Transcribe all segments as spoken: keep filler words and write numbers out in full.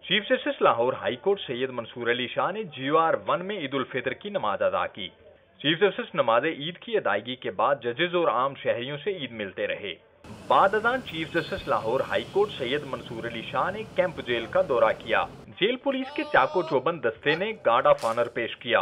Chief justice Lahore high court Syed Mansoor Ali Shah نے G O R one میں عید الفطر کی نماز ادا کی۔ چیف جسٹس نماز عید کی ادائیگی کے بعد ججز اور عام شہریوں سے عید ملتے رہے۔ بعد ازاں chief justice Lahore high court Syed Mansoor Ali Shah نے کیمپ جیل کا دورہ کیا۔ جیل پولیس کے چاکو چوبند دستے نے گارڈ آف آنر پیش کیا۔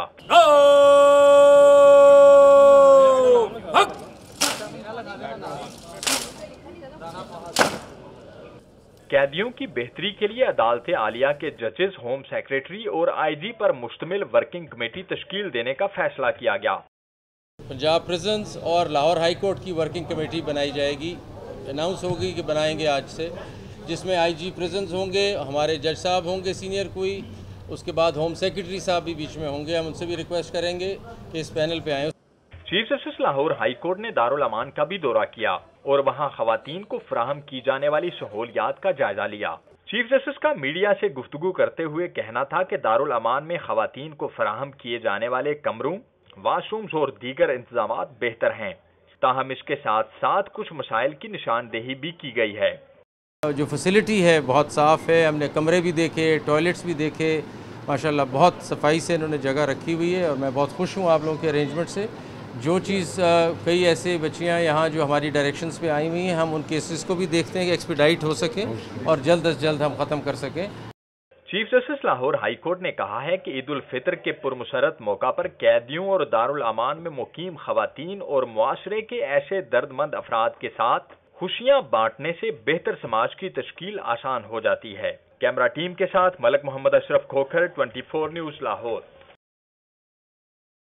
قیدیوں کی بہتری کے لیے عدالت عالیہ کے ججز، ہوم سیکریٹری اور آئی جی پر مشتمل ورکنگ کمیٹی تشکیل دینے کا فیصلہ کیا گیا۔ پنجاب پریزنز اور لاہور ہائی کورٹ کی ورکنگ کمیٹی بنائی جائے گی، اناؤنس ہوگی کہ بنائیں گے آج سے، جس میں آئی جی پریزنز ہوں گے، ہمارے جج صاحب ہوں گے سینئر کوئی، اس کے بعد ہوم سیکریٹری صاحب بھی بیچ میں ہوں گے۔ ہم ان سے بھی ریکویسٹ کریں گے کہ اس پینل پہ آئیں۔ Chief justice Lahore high court نے دارالامان کا بھی دورہ کیا اور وہاں خواتین کو فراہم کی جانے والی سہولیات کا جائزہ لیا۔ چیف جسٹس کا میڈیا سے گفتگو کرتے ہوئے کہنا تھا کہ دارالامان میں خواتین کو فراہم کیے جانے والے کمروں، واش رومز اور دیگر انتظامات بہتر ہیں، تاہم اس کے ساتھ ساتھ کچھ مسائل کی نشاندہی بھی کی گئی ہے۔ جو فیسلٹی ہے بہت صاف ہے، ہم نے کمرے بھی دیکھے، ٹوائلٹس بھی دیکھے، ماشاءاللہ بہت صفائی سے انہوں نے جگہ رکھی ہوئی ہے اور میں بہت خوش ہوں آپ لوگوں کے ارینجمنٹ سے۔ جو چیز کئی ایسے بچیاں یہاں جو ہماری ڈائریکشنز پہ آئی ہوئی ہیں، ہم ان کیسز کو بھی دیکھتے ہیں کہ ایکسپیڈائٹ ہو سکیں اور جلد از جلد ہم ختم کر سکیں۔ Chief justice Lahore high court نے کہا ہے کہ عید الفطر کے پرمسرت موقع پر قیدیوں اور دارالامان میں مقیم خواتین اور معاشرے کے ایسے درد مند افراد کے ساتھ خوشیاں بانٹنے سے بہتر سماج کی تشکیل آسان ہو جاتی ہے۔ کیمرہ ٹیم کے ساتھ Malik Muhammad Ashraf Khokhar, twenty four news Lahore.